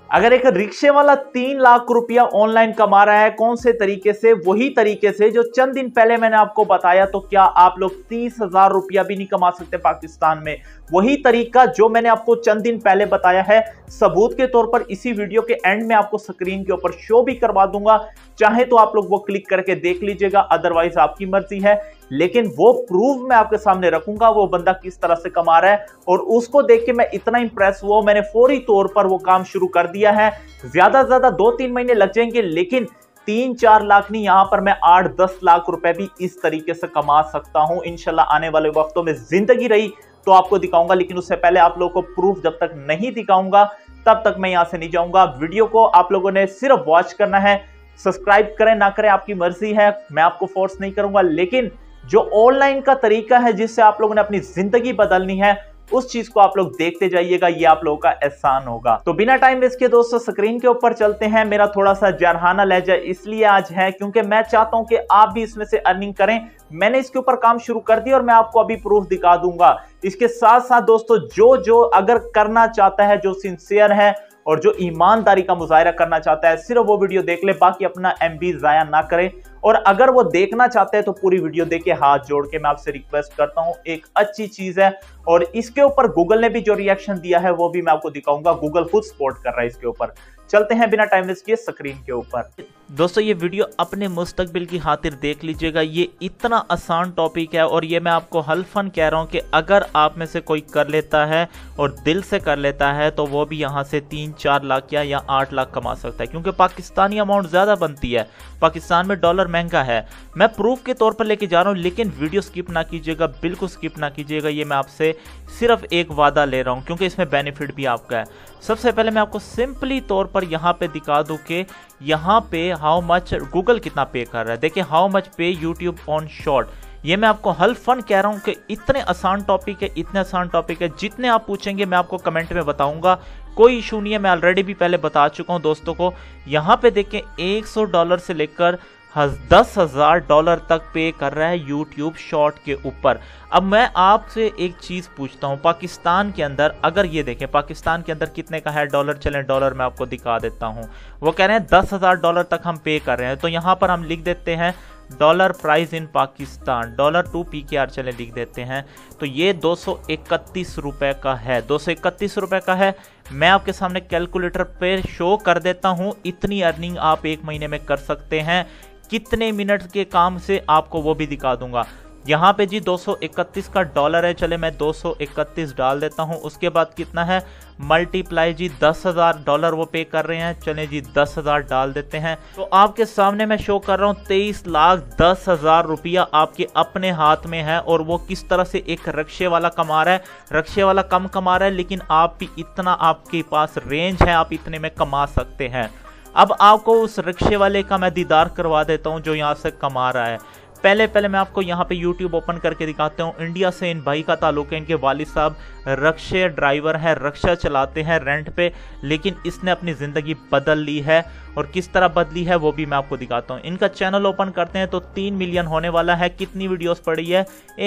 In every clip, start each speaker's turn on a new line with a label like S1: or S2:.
S1: अगर एक रिक्शे वाला 3 लाख रुपया ऑनलाइन कमा रहा है, कौन से तरीके से? वही तरीके से जो चंद दिन पहले मैंने आपको बताया। तो क्या आप लोग 30,000 रुपया भी नहीं कमा सकते पाकिस्तान में? वही तरीका जो मैंने आपको चंद दिन पहले बताया है, सबूत के तौर पर इसी वीडियो के एंड में आपको स्क्रीन के ऊपर शो भी करवा दूंगा। चाहे तो आप लोग वो क्लिक करके देख लीजिएगा, अदरवाइज आपकी मर्जी है। लेकिन वो प्रूफ मैं आपके सामने रखूंगा, वो बंदा किस तरह से कमा रहा है। और उसको देख के मैं इतना इंप्रेस हुआ, मैंने फौरी तौर पर वो काम शुरू कर दिया है। ज्यादा से ज्यादा 2-3 महीने लग जाएंगे, लेकिन 3-4 लाख नहीं, यहां पर मैं 8-10 लाख रुपए भी इस तरीके से कमा सकता हूं। इंशाल्लाह आने वाले वक्तों में जिंदगी रही तो आपको दिखाऊंगा, लेकिन उससे पहले आप लोगों को प्रूफ जब तक नहीं दिखाऊंगा तब तक मैं यहां से नहीं जाऊंगा। वीडियो को आप लोगों ने सिर्फ वॉच करना है। सब्सक्राइब करें ना करें आपकी मर्जी है, मैं आपको फोर्स नहीं करूंगा। लेकिन जो ऑनलाइन का तरीका है जिससे आप लोगों ने अपनी जिंदगी बदलनी है, उस चीज को आप लोग देखते जाइएगा, ये आप लोगों का एहसान होगा। तो बिना टाइम वेस्ट के दोस्तों स्क्रीन के ऊपर चलते हैं। मेरा थोड़ा सा जरहाना लहजा इसलिए आज है क्योंकि मैं चाहता हूं कि आप भी इसमें से अर्निंग करें। मैंने इसके ऊपर काम शुरू कर दिया और मैं आपको अभी प्रूफ दिखा दूंगा। इसके साथ साथ दोस्तों जो अगर करना चाहता है, जो सिंसियर है और जो ईमानदारी का मुजाहरा करना चाहता है, सिर्फ वो वीडियो देख ले, बाकी अपना एमबी जाया ना करे। और अगर वो देखना चाहते हैं तो पूरी वीडियो देखे। हाथ जोड़ के मैं आपसे रिक्वेस्ट करता हूं, एक अच्छी चीज है। और इसके ऊपर गूगल ने भी जो रिएक्शन दिया है वो भी मैं आपको दिखाऊंगा। गूगल खुद सपोर्ट कर रहा है इसके ऊपर। चलते हैं बिना टाइम वेस्ट किए स्क्रीन के ऊपर। दोस्तों ये वीडियो अपने मुस्तकबिल की खातिर देख लीजिएगा। ये इतना आसान टॉपिक है और ये मैं आपको हल्फन कह रहा हूं कि अगर आप में से कोई कर लेता है और दिल से कर लेता है तो वो भी यहां से 3-4 लाख या 8 लाख कमा सकता है, क्योंकि पाकिस्तानी अमाउंट ज्यादा बनती है। पाकिस्तान में डॉलर महंगा है। मैं प्रूफ के तौर पर लेके जा रहा हूं, लेकिन वीडियो स्किप ना कीजिएगा, बिल्कुल स्किप ना कीजिएगा। ये मैं आपसे सिर्फ एक वादा ले रहा हूं क्योंकि इसमें बेनिफिट भी आपका है। सबसे पहले मैं आपको सिंपली तौर पर यहां पे दिखा दूं कि यहां पे हाउ मच गूगल कितना पे कर रहा है। देखिए how much pay YouTube on short. ये मैं आपको हल्फन कह रहा हूं कि इतने आसान टॉपिक है, इतने आसान टॉपिक है। जितने आप पूछेंगे मैं आपको कमेंट में बताऊंगा, कोई इशू नहीं है। मैं ऑलरेडी भी पहले बता चुका हूं दोस्तों को। यहां पे देखें $100 से लेकर $10,000 तक पे कर रहा है यूट्यूब शॉर्ट के ऊपर। अब मैं आपसे एक चीज पूछता हूं, पाकिस्तान के अंदर अगर ये देखें पाकिस्तान के अंदर कितने का है डॉलर, चलें डॉलर मैं आपको दिखा देता हूं। वो कह रहे हैं $10,000 तक हम पे कर रहे हैं। तो यहां पर हम लिख देते हैं डॉलर प्राइस इन पाकिस्तान, $2 चले लिख देते हैं। तो ये 231 रुपए का है, 231 रुपए का है। मैं आपके सामने कैलकुलेटर पे शो कर देता हूं। इतनी अर्निंग आप एक महीने में कर सकते हैं। कितने मिनट के काम से आपको वो भी दिखा दूंगा। यहाँ पे जी 231 का डॉलर है, चले मैं 231 डाल देता हूँ। उसके बाद कितना है मल्टीप्लाई जी $10,000 वो पे कर रहे हैं, चले जी 10,000 डाल देते हैं। तो आपके सामने मैं शो कर रहा हूँ 23,10,000 रुपया आपके अपने हाथ में है। और वो किस तरह से एक रिक्शे वाला कमा रहा है। रिक्शे वाला कम कमा रहा है, लेकिन आप भी इतना आपके पास रेंज है, आप इतने में कमा सकते हैं। अब आपको उस रिक्शे वाले का मैं दीदार करवा देता हूं जो यहां से कमा रहा है। पहले मैं आपको यहाँ पे YouTube ओपन करके दिखाता हूँ। इंडिया से इन भाई का ताल्लुक है। इनके वालिद साहब रिक्शे ड्राइवर है, रिक्शा चलाते हैं रेंट पे, लेकिन इसने अपनी ज़िंदगी बदल ली है। और किस तरह बदली है वो भी मैं आपको दिखाता हूँ। इनका चैनल ओपन करते हैं तो 3 मिलियन होने वाला है। कितनी वीडियोस पड़ी है?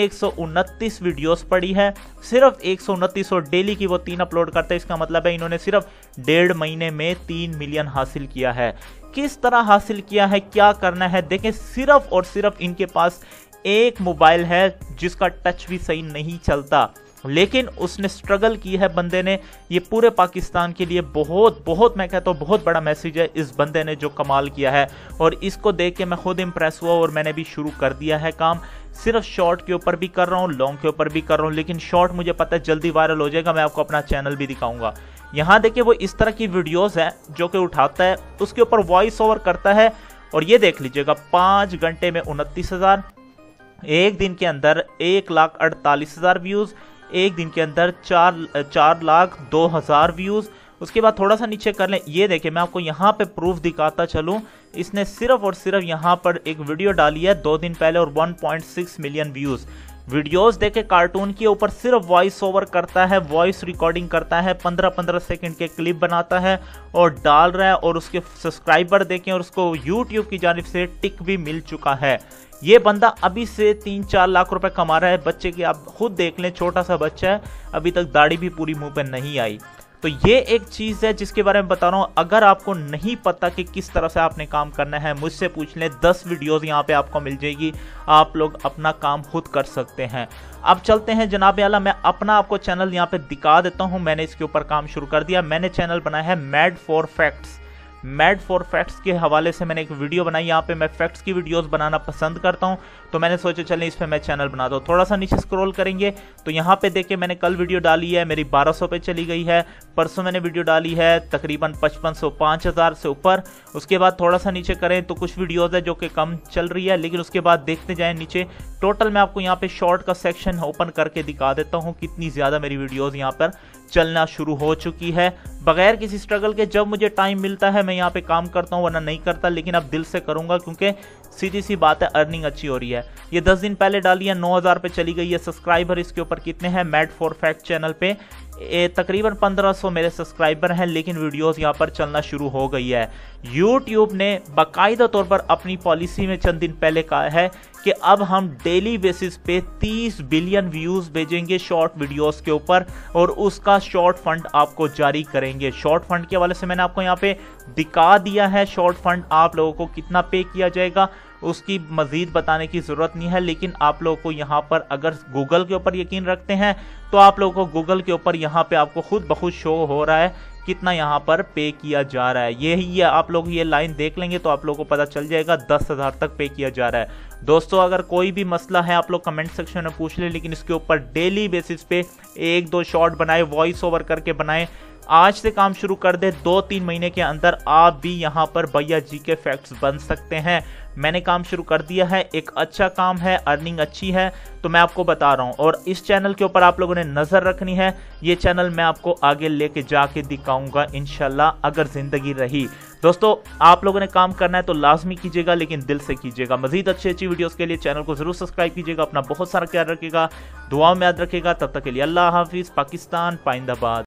S1: 129 वीडियोस पड़ी है, सिर्फ 129। और डेली की वो 3 अपलोड करते हैं। इसका मतलब है इन्होंने सिर्फ 1.5 महीने में 3 मिलियन हासिल किया है। किस तरह हासिल किया है, क्या करना है देखें। सिर्फ और सिर्फ इनके पास एक मोबाइल है जिसका टच भी सही नहीं चलता, लेकिन उसने स्ट्रगल की है बंदे ने। ये पूरे पाकिस्तान के लिए बहुत मैं कहता हूँ बहुत बड़ा मैसेज है इस बंदे ने जो कमाल किया है। और इसको देख के मैं खुद इंप्रेस हुआ और मैंने भी शुरू कर दिया है काम। सिर्फ शॉर्ट के ऊपर भी कर रहा हूँ, लॉन्ग के ऊपर भी कर रहा हूँ, लेकिन शॉर्ट मुझे पता है जल्दी वायरल हो जाएगा। मैं आपको अपना चैनल भी दिखाऊंगा। यहाँ देखिए वो इस तरह की वीडियोस है जो कि उठाता है, उसके ऊपर वॉइस ओवर करता है। और ये देख लीजिएगा 5 घंटे में 29,000, एक दिन के अंदर 1,48,000 व्यूज, एक दिन के अंदर 4,02,000 व्यूज। उसके बाद थोड़ा सा नीचे कर लें, ये देखिए मैं आपको यहाँ पे प्रूफ दिखाता चलूँ। इसने सिर्फ और सिर्फ यहाँ पर एक वीडियो डाली है 2 दिन पहले और 1.6 मिलियन व्यूज। वीडियोस देखे कार्टून के ऊपर सिर्फ वॉइस ओवर करता है, वॉइस रिकॉर्डिंग करता है, 15-15 सेकंड के क्लिप बनाता है और डाल रहा है। और उसके सब्सक्राइबर देखें और उसको यूट्यूब की जानिब से टिक भी मिल चुका है। ये बंदा अभी से 3-4 लाख रुपए कमा रहा है। बच्चे की आप खुद देख लें, छोटा सा बच्चा है, अभी तक दाढ़ी भी पूरी मुंह पे नहीं आई। तो ये एक चीज़ है जिसके बारे में बता रहा हूँ। अगर आपको नहीं पता कि किस तरह से आपने काम करना है, मुझसे पूछ लें, 10 वीडियोस यहाँ पे आपको मिल जाएगी, आप लोग अपना काम खुद कर सकते हैं। अब चलते हैं जनाब आला, मैं अपना आपको चैनल यहाँ पे दिखा देता हूँ। मैंने इसके ऊपर काम शुरू कर दिया। मैंने चैनल बनाया है mad for facts. Mad for facts के हवाले से मैंने एक वीडियो बनाई। यहाँ पे मैं फैक्ट्स की वीडियोस बनाना पसंद करता हूँ, तो मैंने सोचा चलें इस पे मैं चैनल बना दूँ। थोड़ा सा नीचे स्क्रॉल करेंगे तो यहाँ पे देखिए मैंने कल वीडियो डाली है, मेरी 1200 पे चली गई है। परसों मैंने वीडियो डाली है तकरीबन 5500 5000 से ऊपर। उसके बाद थोड़ा सा नीचे करें तो कुछ वीडियोज़ है जो कि कम चल रही है, लेकिन उसके बाद देखते जाएँ नीचे। टोटल मैं आपको यहाँ पे शॉर्ट का सेक्शन ओपन करके दिखा देता हूँ कितनी ज़्यादा मेरी वीडियोज़ यहाँ पर चलना शुरू हो चुकी है बगैर किसी स्ट्रगल के। जब मुझे टाइम मिलता है मैं यहाँ पे काम करता हूँ, वरना नहीं करता, लेकिन अब दिल से करूँगा क्योंकि सीधी सी बात है, अर्निंग अच्छी हो रही है। ये 10 दिन पहले डाली है, 9000 पे चली गई है। सब्सक्राइबर इसके ऊपर कितने हैं मैड फॉर फैक्ट चैनल पे? तकरीबन 1500 मेरे सब्सक्राइबर हैं, लेकिन वीडियोस यहाँ पर चलना शुरू हो गई है। यूट्यूब ने बाकायदा तौर पर अपनी पॉलिसी में चंद दिन पहले कहा है कि अब हम डेली बेसिस पे 30 बिलियन व्यूज भेजेंगे शॉर्ट वीडियोस के ऊपर, और उसका शॉर्ट फंड आपको जारी करेंगे। शॉर्ट फंड के हवाले से मैंने आपको यहाँ पे दिखा दिया है। शॉर्ट फंड आप लोगों को कितना पे किया जाएगा उसकी मजीद बताने की ज़रूरत नहीं है, लेकिन आप लोगों को यहाँ पर अगर गूगल के ऊपर यकीन रखते हैं तो आप लोगों को गूगल के ऊपर यहाँ पे आपको खुद ब खुद शो हो रहा है कितना यहाँ पर पे किया जा रहा है। यही है, आप लोग ये लाइन देख लेंगे तो आप लोगों को पता चल जाएगा 10,000 तक पे किया जा रहा है। दोस्तों अगर कोई भी मसला है आप लोग कमेंट सेक्शन में पूछ लें, लेकिन इसके ऊपर डेली बेसिस पे 1-2 शॉर्ट बनाए, वॉइस ओवर करके बनाए। आज से काम शुरू कर दे, 2-3 महीने के अंदर आप भी यहाँ पर भैया जी के फैक्ट्स बन सकते हैं। मैंने काम शुरू कर दिया है, एक अच्छा काम है, अर्निंग अच्छी है, तो मैं आपको बता रहा हूँ। और इस चैनल के ऊपर आप लोगों ने नज़र रखनी है। ये चैनल मैं आपको आगे लेके जाके दिखाऊंगा इंशाल्लाह, अगर ज़िंदगी रही। दोस्तों आप लोगों ने काम करना है तो लाजमी कीजिएगा, लेकिन दिल से कीजिएगा। मजीद अच्छी वीडियोस के लिए चैनल को ज़रूर सब्सक्राइब कीजिएगा। अपना बहुत सारा ख्याल रखिएगा, दुआओं में याद रखिएगा। तब तक के लिए अल्लाह हाफिज़। पाकिस्तान पाइंदाबाद।